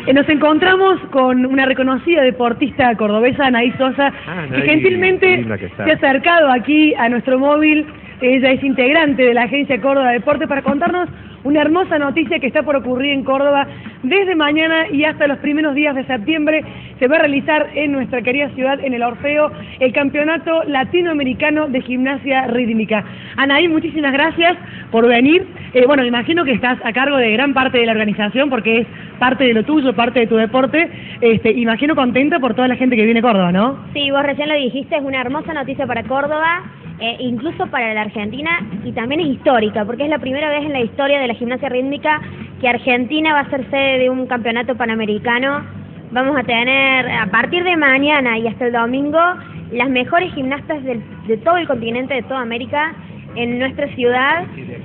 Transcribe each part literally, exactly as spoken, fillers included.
Eh, nos encontramos con una reconocida deportista cordobesa, Anaí Sosa, ah, que gentilmente que se ha acercado aquí a nuestro móvil. Ella es integrante de la agencia Córdoba Deporte para contarnos una hermosa noticia que está por ocurrir en Córdoba. Desde mañana y hasta los primeros días de septiembre se va a realizar en nuestra querida ciudad, en el Orfeo, el Campeonato Latinoamericano de Gimnasia Rítmica. Anaí, muchísimas gracias por venir. Eh, bueno, me imagino que estás a cargo de gran parte de la organización porque es parte de lo tuyo, parte de tu deporte. Este, imagino contenta por toda la gente que viene a Córdoba, ¿no? Sí, vos recién lo dijiste, es una hermosa noticia para Córdoba. Eh, incluso para la Argentina, y también es histórica, porque es la primera vez en la historia de la gimnasia rítmica que Argentina va a ser sede de un campeonato panamericano. Vamos a tener, a partir de mañana y hasta el domingo, las mejores gimnastas del, de todo el continente, de toda América, en nuestra ciudad,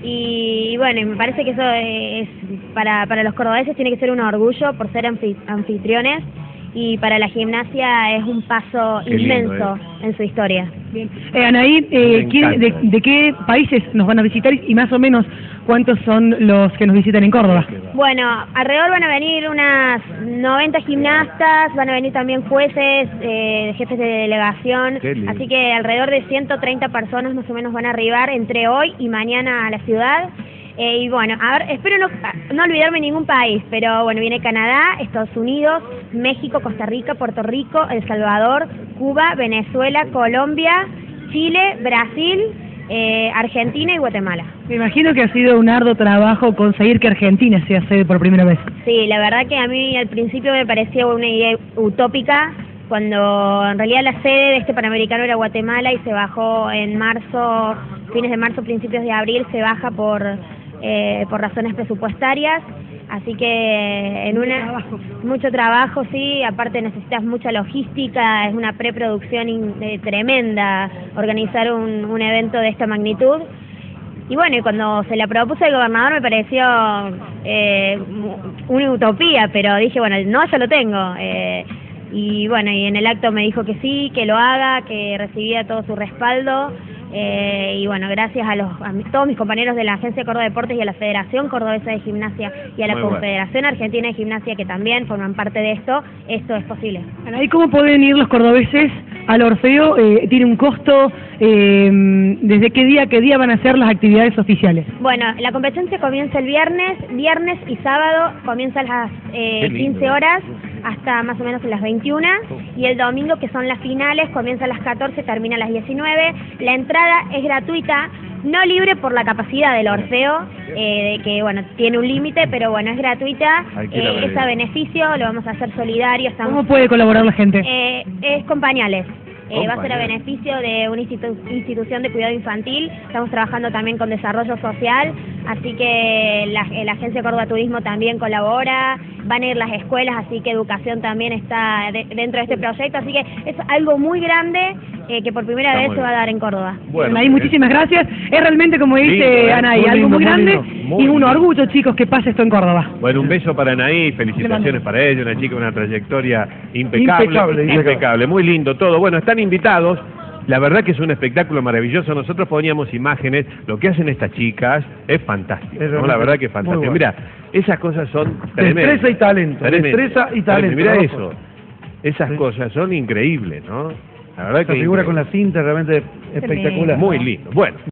y, y bueno, me parece que eso es, para, para los cordobeses tiene que ser un orgullo por ser anfi, anfitriones, y para la gimnasia es un paso Qué inmenso lindo, ¿eh? en su historia. Bien. Eh, Anaí, eh, ¿quién, de, ¿de qué países nos van a visitar y más o menos cuántos son los que nos visitan en Córdoba? Bueno, alrededor van a venir unas noventa gimnastas, van a venir también jueces, eh, jefes de delegación, así que alrededor de ciento treinta personas más o menos van a arribar entre hoy y mañana a la ciudad. Eh, y bueno, a ver, espero no, no olvidarme ningún país, pero bueno, viene Canadá, Estados Unidos, México, Costa Rica, Puerto Rico, El Salvador, Cuba, Venezuela, Colombia, Chile, Brasil, eh, Argentina y Guatemala. Me imagino que ha sido un arduo trabajo conseguir que Argentina sea sede por primera vez. Sí, la verdad que a mí al principio me parecía una idea utópica, cuando en realidad la sede de este Panamericano era Guatemala y se bajó en marzo, fines de marzo, principios de abril, se baja por... Eh, por razones presupuestarias, así que en una trabajo. mucho trabajo, sí, aparte necesitas mucha logística, es una preproducción in, eh, tremenda organizar un, un evento de esta magnitud. Y bueno, y cuando se la propuso el gobernador me pareció eh, una utopía, pero dije, bueno, no, ya lo tengo. Eh, y bueno, y en el acto me dijo que sí, que lo haga, que recibía todo su respaldo. Eh, y bueno, gracias a, los, a mi, todos mis compañeros de la Agencia Córdoba Deportes y a la Federación Cordobesa de Gimnasia y a la Muy Confederación bueno. Argentina de Gimnasia, que también forman parte de esto, esto es posible. ¿Y cómo pueden ir los cordobeses al Orfeo? Eh, ¿Tiene un costo? Eh, ¿Desde qué día, qué día van a ser las actividades oficiales? Bueno, la competencia comienza el viernes, viernes y sábado comienza a las eh, quince horas hasta más o menos a las veintiuna, y el domingo, que son las finales, comienza a las catorce, termina a las diecinueve. La entrada es gratuita, no libre por la capacidad del Orfeo, eh, que bueno, tiene un límite, pero bueno, es gratuita, eh, es a beneficio, lo vamos a hacer solidario. Estamos, ¿Cómo puede colaborar la gente? Eh, es con pañales. Eh, va a ser a beneficio de una institu institución de cuidado infantil. Estamos trabajando también con desarrollo social, así que la, la Agencia Córdoba Turismo también colabora, van a ir las escuelas, así que educación también está de, dentro de este proyecto, así que es algo muy grande eh, que por primera está vez se va a dar en Córdoba. Bueno, Anaí, muchísimas gracias. Es realmente, como dice lindo, ¿eh? Anaí, muy algo lindo, muy grande muy muy y un lindo. orgullo, chicos, que pase esto en Córdoba. Bueno, un beso para Anaí, felicitaciones para ella, una chica con una trayectoria impecable, impecable, impecable, impecable, muy lindo todo. Bueno, están invitados, la verdad que es un espectáculo maravilloso. Nosotros poníamos imágenes, lo que hacen estas chicas es fantástico, es ¿no? La verdad que es fantástico. Bueno. Mira, esas cosas son tremendas. Destreza y talento, tremendas. destreza y talento. Mira eso, esas sí. cosas son increíbles, ¿no? La verdad Esa que figura increíble. Con la cinta realmente espectacular. Muy lindo. Bueno.